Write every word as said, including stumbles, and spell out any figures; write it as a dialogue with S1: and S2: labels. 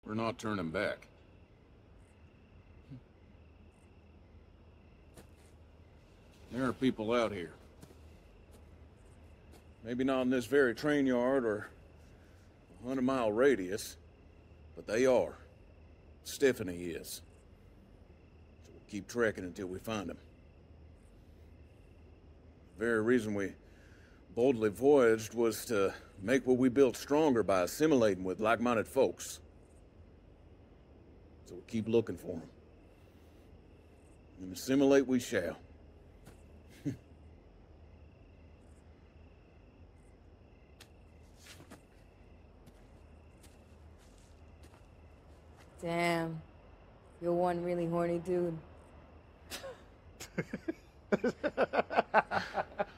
S1: We're not turning back. There are people out here. Maybe not in this very train yard or a hundred mile radius, but they are. Stephanie is. So we'll keep trekking until we find them. The very reason we boldly voyaged was to make what we built stronger by assimilating with like-minded folks. So we'll keep looking for them. And assimilate we shall.
S2: Damn. You're one really horny dude.